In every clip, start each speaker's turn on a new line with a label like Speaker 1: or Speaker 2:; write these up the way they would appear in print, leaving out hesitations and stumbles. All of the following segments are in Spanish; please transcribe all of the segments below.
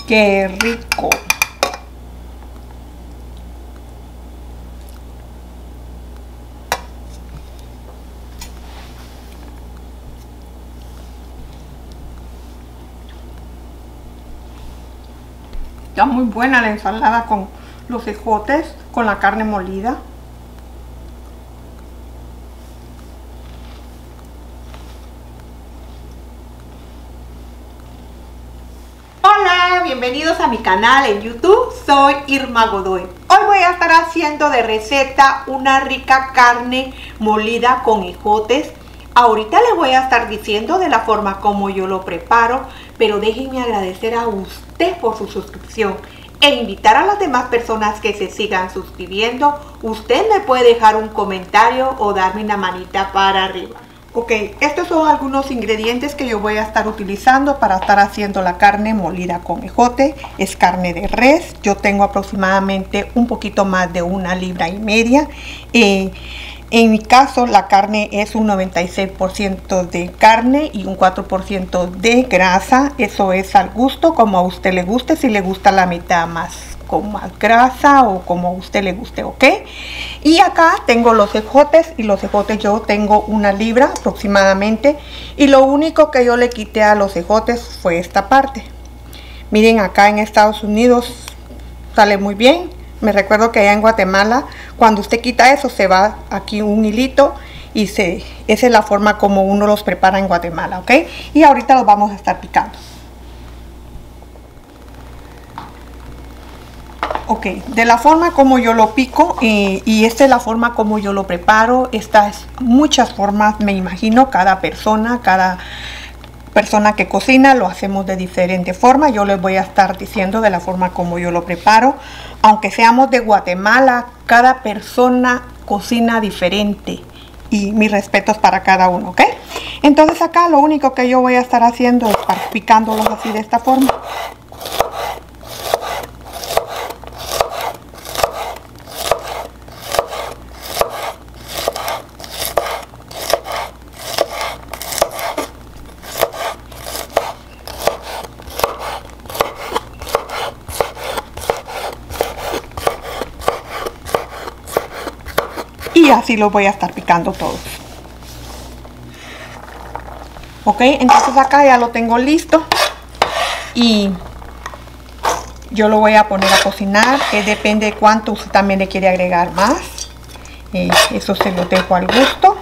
Speaker 1: ¡Qué rico! Está muy buena la ensalada con los ejotes, con la carne molida. Hola, bienvenidos a mi canal en YouTube. Soy Irma Godoy. Hoy voy a estar haciendo de receta una rica carne molida con ejotes. Ahorita les voy a estar diciendo de la forma como yo lo preparo, pero déjenme agradecer a usted por su suscripción e invitar a las demás personas que se sigan suscribiendo. Usted me puede dejar un comentario o darme una manita para arriba. Ok, estos son algunos ingredientes que yo voy a estar utilizando para estar haciendo la carne molida con ejote. Es carne de res. Yo tengo aproximadamente un poquito más de 1,5 libras. En mi caso, la carne es un 96% de carne y un 4% de grasa. Eso es al gusto, como a usted le guste. Si le gusta la mitad más con más grasa o como a usted le guste, ¿ok? Y acá tengo los ejotes, y los ejotes yo tengo 1 libra aproximadamente. Y lo único que yo le quité a los ejotes fue esta parte. Miren, acá en Estados Unidos sale muy bien. Me recuerdo que allá en Guatemala, cuando usted quita eso, se va aquí un hilito y esa es la forma como uno los prepara en Guatemala, ¿ok? Y ahorita los vamos a estar picando. Ok, de la forma como yo lo pico, y esta es la forma como yo lo preparo. Estas muchas formas, me imagino, cada persona que cocina lo hacemos de diferente forma. Yo les voy a estar diciendo de la forma como yo lo preparo. Aunque seamos de Guatemala, cada persona cocina diferente y mis respetos para cada uno, ¿ok? Entonces acá lo único que yo voy a estar haciendo es picándolos así de esta forma. Y así los voy a estar picando todos. Ok, entonces acá ya lo tengo listo. Y yo lo voy a poner a cocinar. Depende de cuánto usted también le quiere agregar más. Eso se lo dejo al gusto.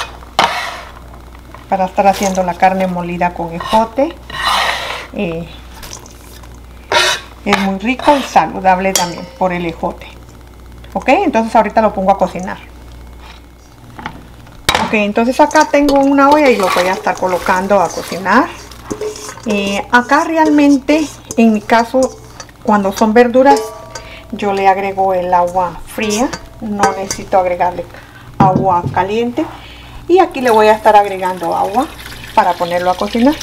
Speaker 1: Para estar haciendo la carne molida con ejote. Es muy rico y saludable también por el ejote. Ok, entonces ahorita lo pongo a cocinar. Ok, entonces acá tengo una olla y lo voy a estar colocando a cocinar. Acá realmente, en mi caso, cuando son verduras, yo le agrego el agua fría. No necesito agregarle agua caliente. Y aquí le voy a estar agregando agua para ponerlo a cocinar.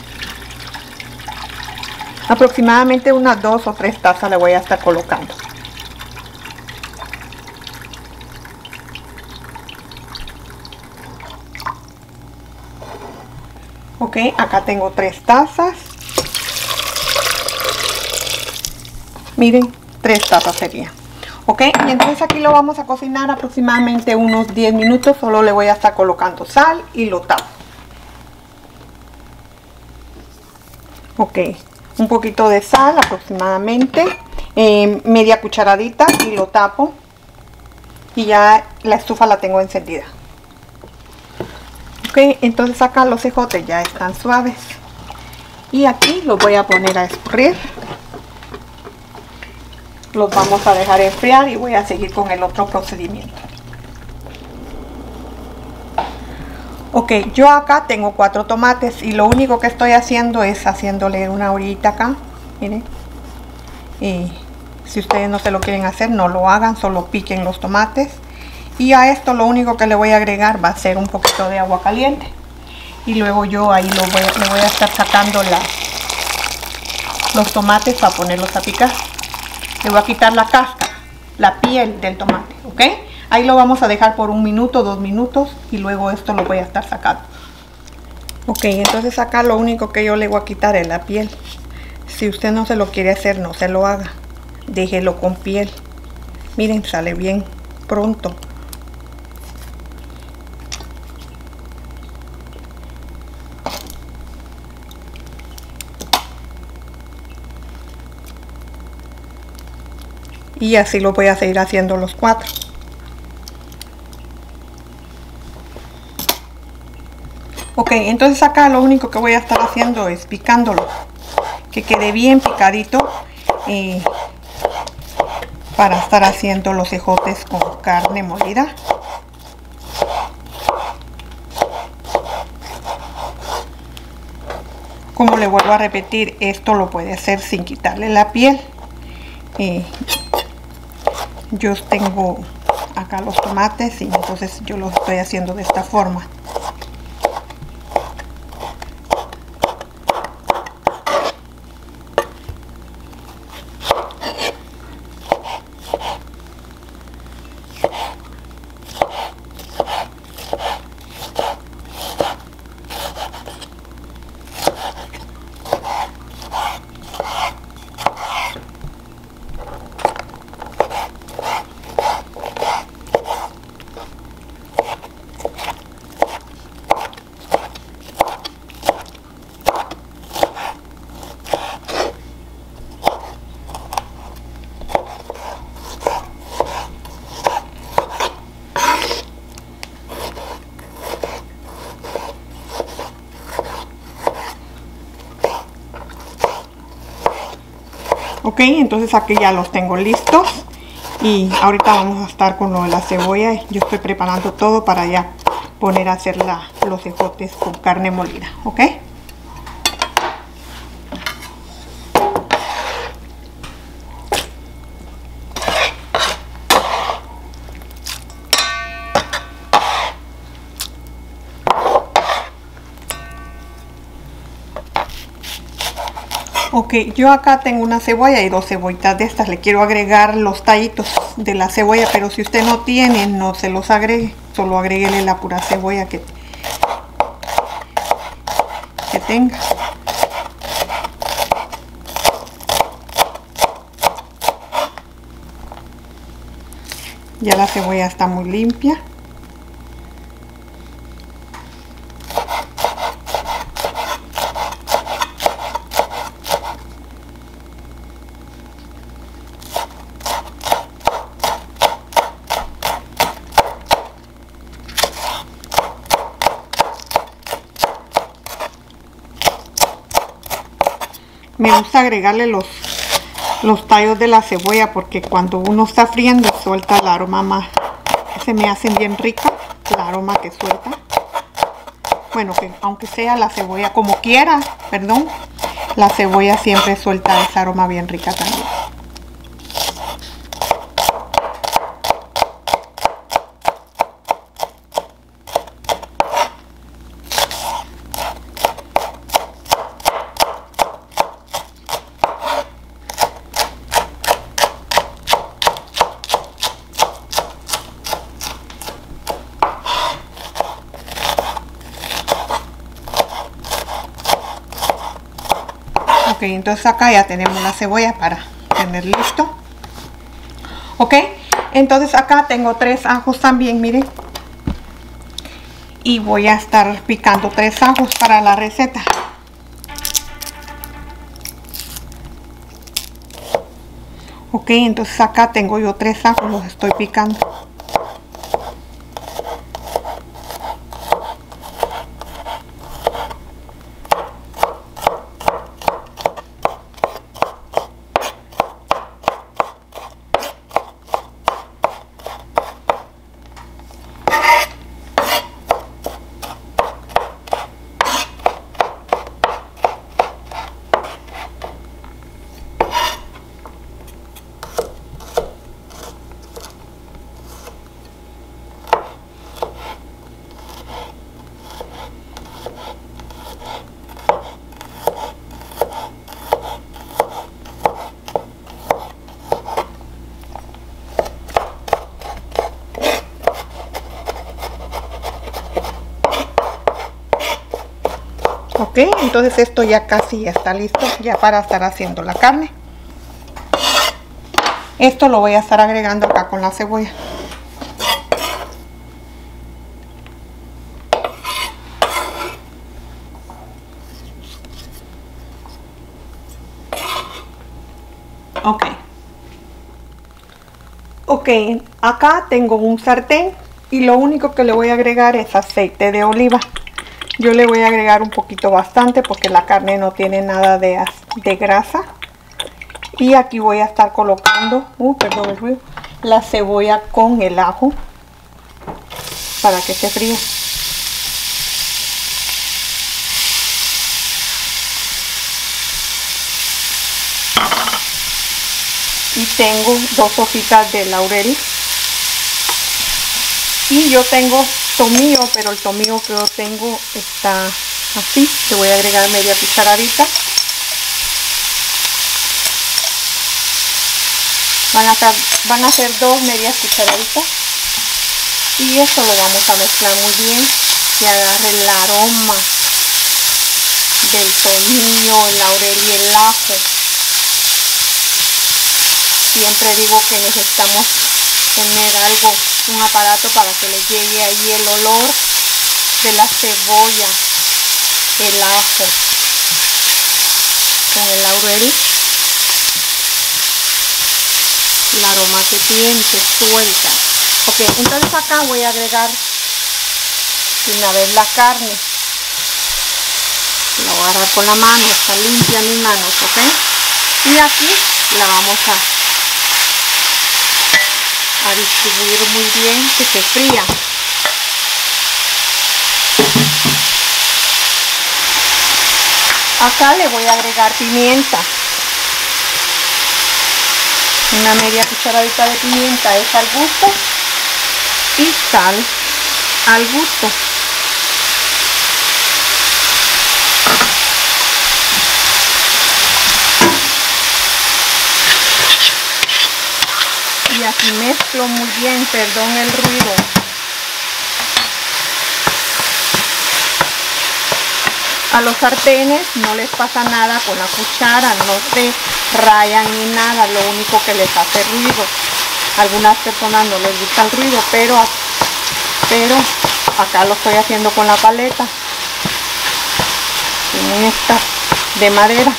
Speaker 1: Aproximadamente unas 2 o 3 tazas le voy a estar colocando. Ok, acá tengo 3 tazas. Miren, 3 tazas serían. Ok, y entonces aquí lo vamos a cocinar aproximadamente unos 10 minutos. Solo le voy a estar colocando sal y lo tapo. Ok, un poquito de sal aproximadamente, media cucharadita, y lo tapo. Y ya la estufa la tengo encendida. Ok, entonces acá los ejotes ya están suaves. Y aquí los voy a poner a escurrir. Los vamos a dejar enfriar y voy a seguir con el otro procedimiento. Ok, yo acá tengo 4 tomates y lo único que estoy haciendo es haciéndole una orillita acá. Miren. Y si ustedes no se lo quieren hacer, no lo hagan, solo piquen los tomates. Y a esto lo único que le voy a agregar va a ser un poquito de agua caliente. Y luego yo ahí le voy a estar sacando los tomates para ponerlos a picar. Le voy a quitar la cáscara, la piel del tomate, ¿ok? Ahí lo vamos a dejar por 1 minuto, 2 minutos y luego esto lo voy a estar sacando. Ok, entonces acá lo único que yo le voy a quitar es la piel. Si usted no se lo quiere hacer, no se lo haga. Déjelo con piel. Miren, sale bien pronto. Y así lo voy a seguir haciendo los 4. Ok, entonces acá lo único que voy a estar haciendo es picándolo, que quede bien picadito, para estar haciendo los ejotes con carne molida. Como le vuelvo a repetir, esto lo puede hacer sin quitarle la piel. Yo tengo acá los tomates y entonces yo los estoy haciendo de esta forma. Ok, entonces aquí ya los tengo listos y ahorita vamos a estar con lo de la cebolla. Yo estoy preparando todo para ya poner a hacer los ejotes con carne molida, ok. Ok, yo acá tengo una cebolla y 2 cebollitas de estas. Le quiero agregar los tallitos de la cebolla, pero si usted no tiene, no se los agregue. Solo agréguele la pura cebolla que tenga. Ya la cebolla está muy limpia. Me gusta agregarle los tallos de la cebolla porque cuando uno está friendo suelta el aroma más. Se me hacen bien rica el aroma que suelta. Bueno, que aunque sea la cebolla como quiera, perdón, la cebolla siempre suelta ese aroma bien rica también. Ok, entonces acá ya tenemos la cebolla para tener listo. Ok, entonces acá tengo 3 ajos también, miren. Y voy a estar picando 3 ajos para la receta. Ok, entonces acá tengo yo 3 ajos, los estoy picando. Ok, entonces esto ya casi ya está listo ya para estar haciendo la carne. Esto lo voy a estar agregando acá con la cebolla. Ok, acá tengo un sartén y lo único que le voy a agregar es aceite de oliva. Yo le voy a agregar un poquito bastante porque la carne no tiene nada de grasa. Y aquí voy a estar colocando, perdón el ruido, la cebolla con el ajo para que se fríe. Y tengo 2 hojitas de laurel. Y yo tengo tomillo, pero el tomillo que yo tengo está así. Le voy a agregar media cucharadita. Van a ser 2 medias cucharaditas. Y esto lo vamos a mezclar muy bien. Que agarre el aroma del tomillo, el laurel y el ajo. Siempre digo que necesitamos tener un aparato para que le llegue ahí el olor de la cebolla, el ajo, con el laurel, el aroma que tiene, que suelta. Ok, entonces acá voy a agregar de una vez la carne. La voy a agarrar con la mano, está limpia mis manos, ok. Y aquí la vamos a distribuir muy bien, que se fría. Acá le voy a agregar pimienta. Una media cucharadita de pimienta es al gusto. Y sal al gusto. Y aquí mezclo muy bien, perdón el ruido. A los sartenes no les pasa nada con la cuchara, no se rayan ni nada, lo único que les hace ruido. A algunas personas no les gusta el ruido, pero acá lo estoy haciendo con la paleta. Tienen esta de madera.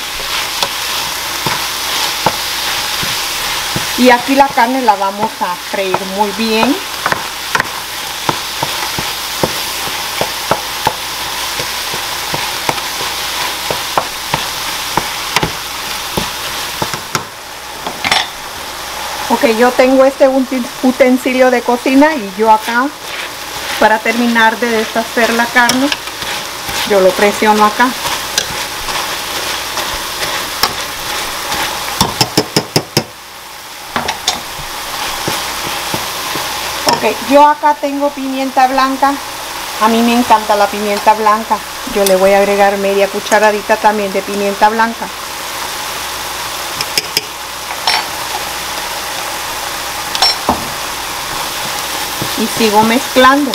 Speaker 1: Y aquí la carne la vamos a freír muy bien. Ok, yo tengo este utensilio de cocina y yo acá, para terminar de deshacer la carne, yo lo presiono acá. Ok, yo acá tengo pimienta blanca. A mí me encanta la pimienta blanca. Yo le voy a agregar media cucharadita también de pimienta blanca. Y sigo mezclando.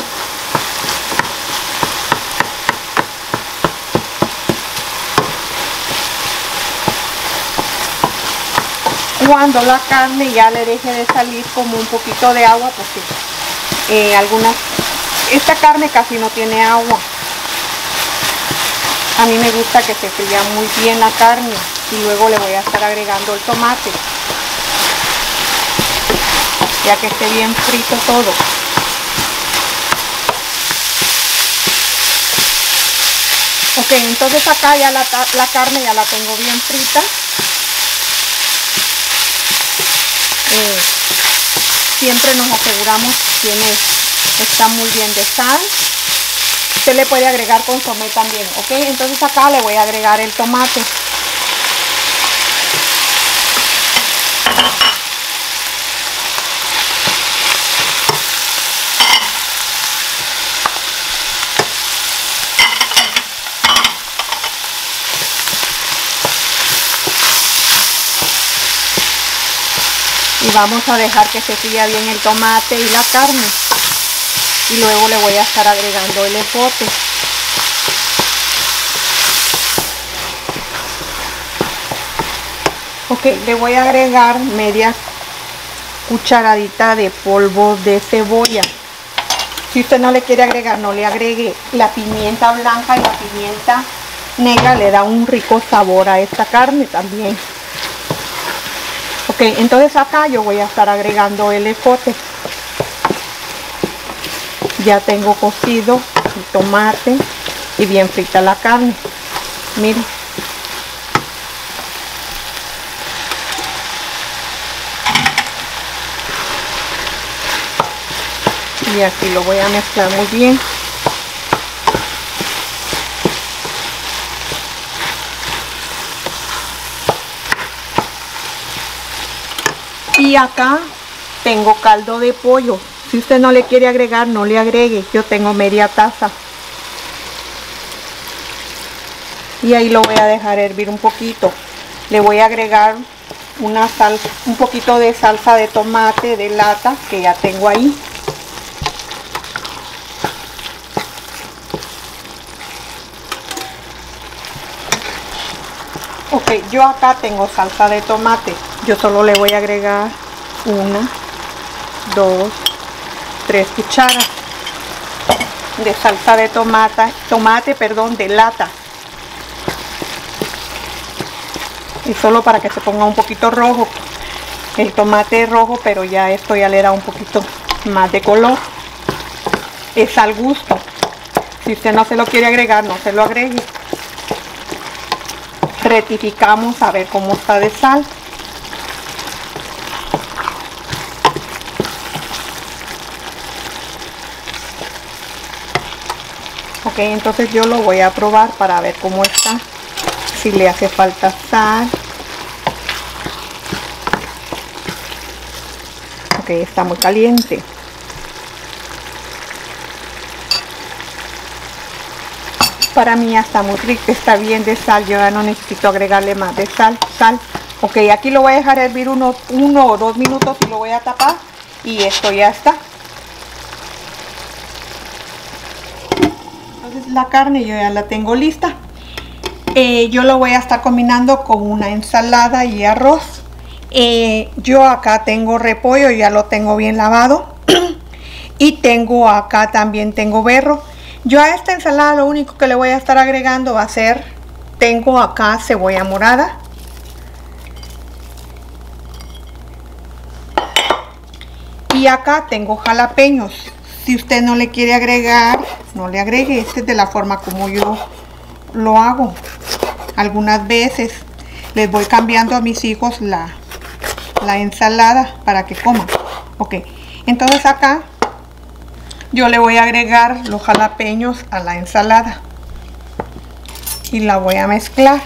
Speaker 1: Cuando la carne ya le deje de salir como un poquito de agua, porque esta carne casi no tiene agua. A mí me gusta que se fría muy bien la carne y luego le voy a estar agregando el tomate, ya que esté bien frito todo. Ok, entonces acá ya la carne ya la tengo bien frita. Siempre nos aseguramos que está muy bien de sal. Se le puede agregar consomé también, ok. Entonces acá le voy a agregar el tomate. Y vamos a dejar que se fría bien el tomate y la carne. Y luego le voy a estar agregando el ejote. Ok, le voy a agregar media cucharadita de polvo de cebolla. Si usted no le quiere agregar, no le agregue. La pimienta blanca y la pimienta negra le da un rico sabor a esta carne también. Ok, entonces acá yo voy a estar agregando el ejote. Ya tengo cocido el tomate y bien frita la carne. Miren. Y aquí lo voy a mezclar muy bien. Y acá tengo caldo de pollo. Si usted no le quiere agregar, no le agregue. Yo tengo media taza. Y ahí lo voy a dejar hervir un poquito. Le voy a agregar un poquito de salsa de tomate de lata que ya tengo ahí. Ok, yo acá tengo salsa de tomate. Yo solo le voy a agregar 1, 2, 3 cucharas de salsa de tomate de lata. Y solo para que se ponga un poquito rojo. El tomate es rojo, pero ya esto ya le da un poquito más de color. Es al gusto. Si usted no se lo quiere agregar, no se lo agregue. Rectificamos a ver cómo está de sal. Ok, entonces yo lo voy a probar para ver cómo está, si le hace falta sal. Ok, está muy caliente. Para mí ya está muy rico, está bien de sal, yo ya no necesito agregarle más de sal. Ok, aquí lo voy a dejar hervir uno o 2 minutos y lo voy a tapar y esto ya está. Entonces la carne yo ya la tengo lista. Yo lo voy a estar combinando con una ensalada y arroz. Yo acá tengo repollo, ya lo tengo bien lavado. Y tengo acá también tengo berro. Yo a esta ensalada lo único que le voy a estar agregando va a ser, tengo acá cebolla morada. Y acá tengo jalapeños. Si usted no le quiere agregar, no le agregue. Esta es de la forma como yo lo hago. Algunas veces les voy cambiando a mis hijos la ensalada para que coman. Ok, entonces acá yo le voy a agregar los jalapeños a la ensalada y la voy a mezclar.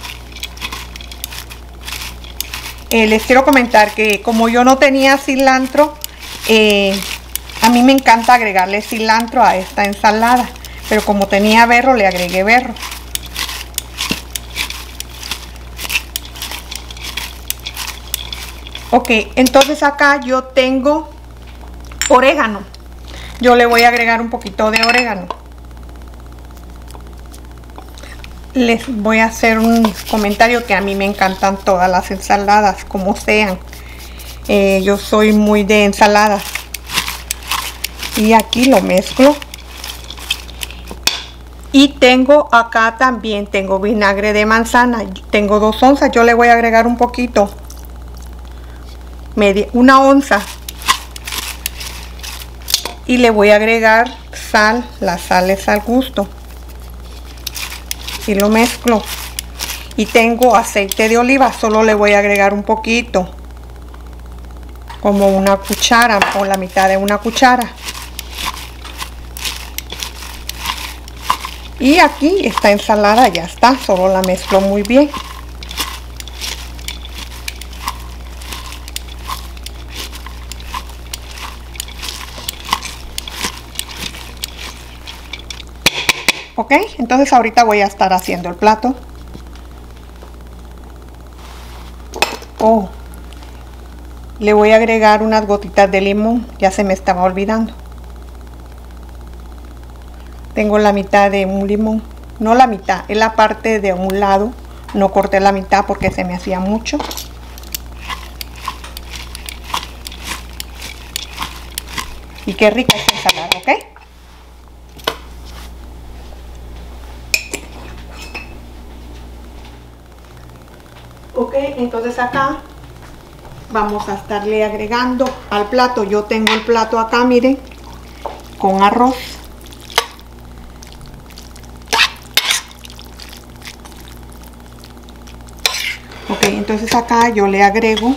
Speaker 1: Les quiero comentar que como yo no tenía cilantro, a mí me encanta agregarle cilantro a esta ensalada, pero como tenía berro le agregué berro. Ok, entonces acá yo tengo orégano. Yo le voy a agregar un poquito de orégano. Les voy a hacer un comentario que a mí me encantan todas las ensaladas, como sean. Yo soy muy de ensaladas. Y aquí lo mezclo. Y tengo acá también, tengo vinagre de manzana. Tengo 2 onzas, yo le voy a agregar un poquito. Una onza. Y le voy a agregar sal, la sal es al gusto. Y lo mezclo. Y tengo aceite de oliva, solo le voy a agregar un poquito. Como una cuchara o la mitad de una cuchara. Y aquí esta ensalada ya está, solo la mezclo muy bien. Ok, entonces ahorita voy a estar haciendo el plato. Le voy a agregar unas gotitas de limón, ya se me estaba olvidando. Tengo la mitad de un limón, no la mitad, es la parte de un lado No corté la mitad porque se me hacía mucho. Y qué rica esta ensalada, ¿ok? Ok, entonces acá vamos a estarle agregando al plato. Yo tengo el plato acá, miren, con arroz. Ok, entonces acá yo le agrego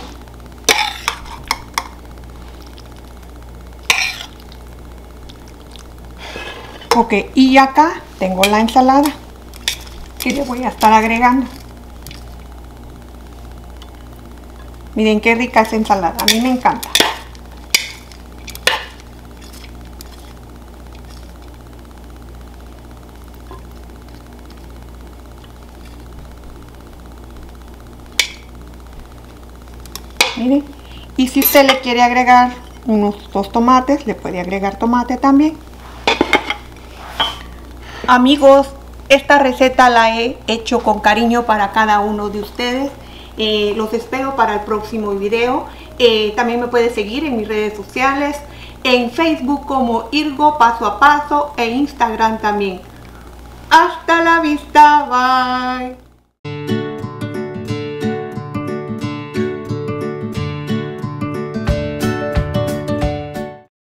Speaker 1: ok, y acá tengo la ensalada que le voy a estar agregando. Miren qué rica esa ensalada, a mí me encanta. Miren, y si usted le quiere agregar unos 2 tomates, le puede agregar tomate también. Amigos, esta receta la he hecho con cariño para cada uno de ustedes. Los espero para el próximo video. También me puede seguir en mis redes sociales, en Facebook como Irgo Paso a Paso e Instagram también. Hasta la vista, bye.